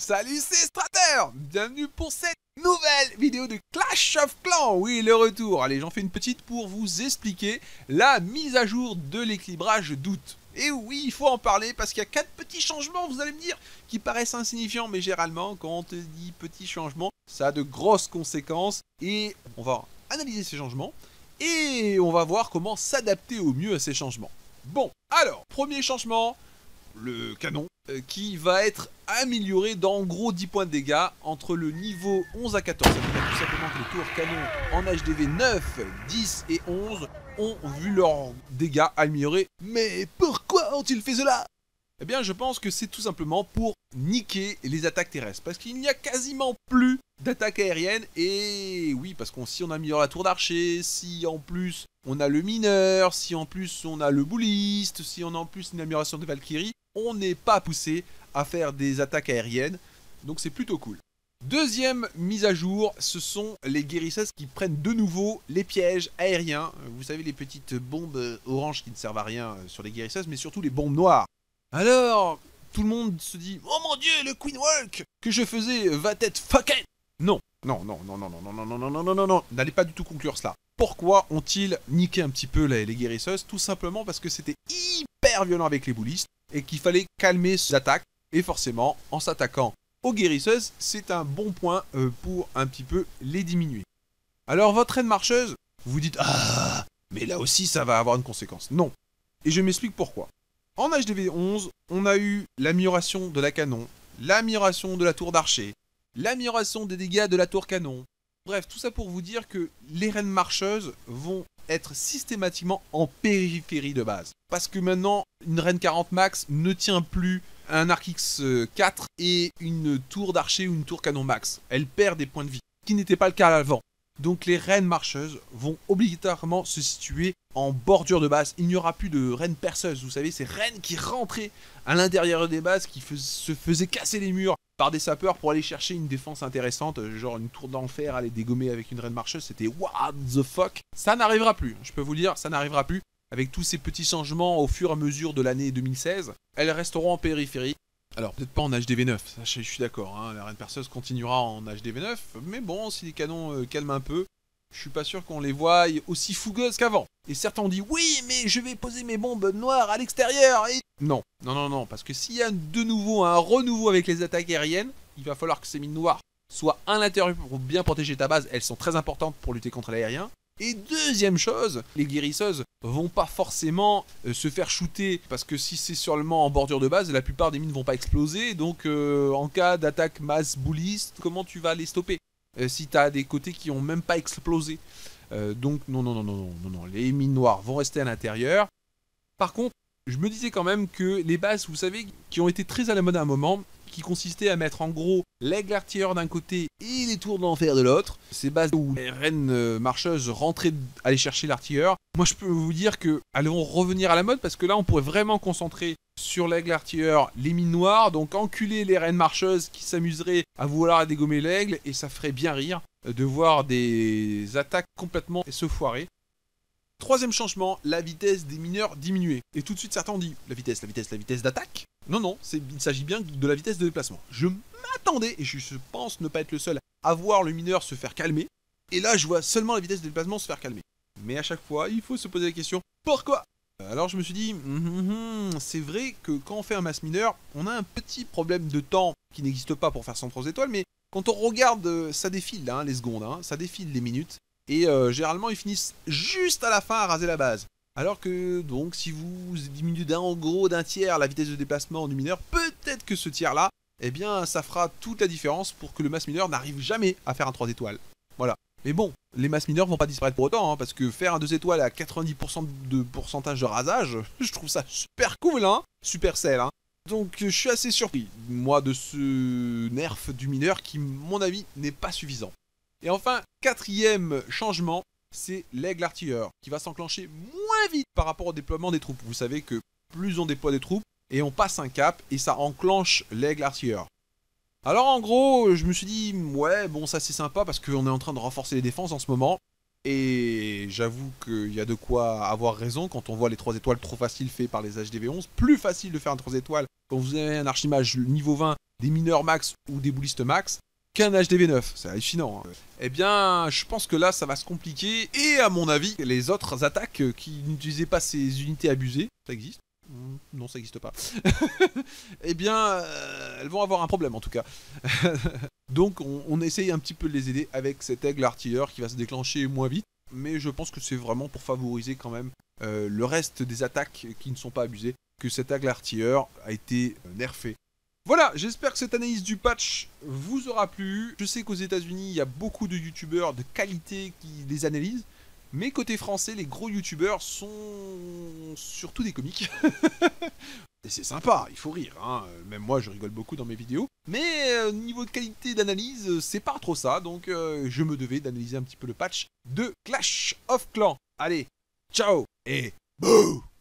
Salut, c'est Strater. Bienvenue pour cette nouvelle vidéo de Clash of Clans. Oui, le retour. Allez, j'en fais une petite pour vous expliquer la mise à jour de l'équilibrage d'août. Et oui, il faut en parler parce qu'il y a 4 petits changements, vous allez me dire, qui paraissent insignifiants. Mais généralement, quand on te dit petits changements, ça a de grosses conséquences. Et on va analyser ces changements et on va voir comment s'adapter au mieux à ces changements. Bon, alors, premier changement, le canon, qui va être amélioré dans en gros 10 points de dégâts entre le niveau 11 à 14. Ça veut dire tout simplement que les tours canon en HDV 9, 10 et 11 ont vu leurs dégâts améliorer. Mais pourquoi ont-ils fait cela? Eh bien, je pense que c'est tout simplement pour niquer les attaques terrestres. Parce qu'il n'y a quasiment plus d'attaques aériennes. Et oui, parce que si on améliore la tour d'archer, si en plus on a le mineur, si en plus on a le bouliste, si on a en plus une amélioration de Valkyrie, on n'est pas poussé à faire des attaques aériennes. Donc c'est plutôt cool. Deuxième mise à jour, ce sont les guérisseuses qui prennent de nouveau les pièges aériens. Vous savez, les petites bombes oranges qui ne servent à rien sur les guérisseuses, mais surtout les bombes noires. Alors, tout le monde se dit « Oh mon dieu, le Queen Walk que je faisais va être fucked !» Non, non, non, non, non, non, non, non, non, non, non, non, non, non, n'allez pas du tout conclure cela. Pourquoi ont-ils niqué un petit peu les guérisseuses? Tout simplement parce que c'était hyper violent avec les boulistes et qu'il fallait calmer ces attaques. Et forcément, en s'attaquant aux guérisseuses, c'est un bon point pour un petit peu les diminuer. Alors, votre reine marcheuse, vous dites « Ah, mais là aussi, ça va avoir une conséquence. » Non. Et je m'explique pourquoi. En HDV 11, on a eu l'amélioration de la canon, l'amélioration de la tour d'archer, l'amélioration des dégâts de la tour canon. Bref, tout ça pour vous dire que les reines marcheuses vont être systématiquement en périphérie de base. Parce que maintenant, une reine 40 max ne tient plus un arc X4 et une tour d'archer ou une tour canon max. Elle perd des points de vie, ce qui n'était pas le cas avant. Donc les reines marcheuses vont obligatoirement se situer en bordure de base. Il n'y aura plus de reines perceuses, vous savez, ces reines qui rentraient à l'intérieur des bases, qui se faisaient casser les murs par des sapeurs pour aller chercher une défense intéressante, genre une tour d'enfer à les dégommer avec une reine marcheuse, c'était what the fuck. Ça n'arrivera plus, je peux vous le dire, ça n'arrivera plus. Avec tous ces petits changements au fur et à mesure de l'année 2016, elles resteront en périphérie. Alors, peut-être pas en HDV9, ça, je suis d'accord, hein, la reine perceuse continuera en HDV9, mais bon, si les canons calment un peu, je suis pas sûr qu'on les voie aussi fougueuses qu'avant. Et certains ont dit, oui, mais je vais poser mes bombes noires à l'extérieur, et... Non, non, non, non, parce que s'il y a de nouveau un renouveau avec les attaques aériennes, il va falloir que ces mines noires soient à l'intérieur pour bien protéger ta base, elles sont très importantes pour lutter contre l'aérien. Et deuxième chose, les guérisseuses vont pas forcément se faire shooter parce que si c'est seulement en bordure de base, la plupart des mines vont pas exploser. Donc en cas d'attaque masse bouliste, comment tu vas les stopper si tu as des côtés qui ont même pas explosé. Donc non, non, non, non, non, non, non, les mines noires vont rester à l'intérieur. Par contre, je me disais quand même que les bases, vous savez, qui ont été très à la mode à un moment, qui consistait à mettre en gros l'aigle artilleur d'un côté et les tours de l'enfer de l'autre. Ces bases où les reines marcheuses rentraient aller chercher l'artilleur. Moi je peux vous dire qu'elles vont revenir à la mode parce que là on pourrait vraiment concentrer sur l'aigle artilleur les mines noires. Donc enculer les reines marcheuses qui s'amuseraient à vouloir dégommer l'aigle et ça ferait bien rire de voir des attaques complètement se foirer. Troisième changement, la vitesse des mineurs diminuée. Et tout de suite certains ont dit la vitesse d'attaque. Non, non, il s'agit bien de la vitesse de déplacement. Je m'attendais, et je pense ne pas être le seul, à voir le mineur se faire calmer. Et là, je vois seulement la vitesse de déplacement se faire calmer. Mais à chaque fois, il faut se poser la question, pourquoi? Alors je me suis dit, c'est vrai que quand on fait un mass mineur, on a un petit problème de temps qui n'existe pas pour faire 103 étoiles, mais quand on regarde, ça défile, hein, les secondes, hein, ça défile les minutes. Et généralement, ils finissent juste à la fin à raser la base. Alors que, donc, si vous diminuez d'un tiers la vitesse de déplacement du mineur, peut-être que ce tiers-là, eh bien, ça fera toute la différence pour que le mass mineur n'arrive jamais à faire un 3 étoiles. Voilà. Mais bon, les mass mineurs vont pas disparaître pour autant, hein, parce que faire un 2 étoiles à 90% de pourcentage de rasage, je trouve ça super cool, hein, super sell, hein. Donc, je suis assez surpris, moi, de ce nerf du mineur qui, à mon avis, n'est pas suffisant. Et enfin, quatrième changement, c'est l'aigle artilleur, qui va s'enclencher moins vite par rapport au déploiement des troupes. Vous savez que plus on déploie des troupes, et on passe un cap, et ça enclenche l'aigle artilleur. Alors en gros, je me suis dit, ouais, bon ça c'est sympa, parce qu'on est en train de renforcer les défenses en ce moment, et j'avoue qu'il y a de quoi avoir raison quand on voit les 3 étoiles trop faciles faits par les HDV11, plus facile de faire un 3 étoiles quand vous avez un archimage niveau 20, des mineurs max ou des boulistes max, qu'un HDV9. C'est hallucinant. Hein. Eh bien, je pense que là, ça va se compliquer. Et à mon avis, les autres attaques qui n'utilisaient pas ces unités abusées, ça existe? Non, ça n'existe pas. Eh bien, elles vont avoir un problème en tout cas. Donc, on essaye un petit peu de les aider avec cet aigle artilleur qui va se déclencher moins vite. Mais je pense que c'est vraiment pour favoriser quand même le reste des attaques qui ne sont pas abusées que cet aigle artilleur a été nerfé. Voilà, j'espère que cette analyse du patch vous aura plu. Je sais qu'aux États-Unis, il y a beaucoup de youtubeurs de qualité qui les analysent. Mais côté français, les gros youtubeurs sont surtout des comiques. Et c'est sympa, il faut rire. Hein. Même moi, je rigole beaucoup dans mes vidéos. Mais niveau de qualité d'analyse, c'est pas trop ça. Donc je me devais d'analyser un petit peu le patch de Clash of Clans. Allez, ciao et bouh!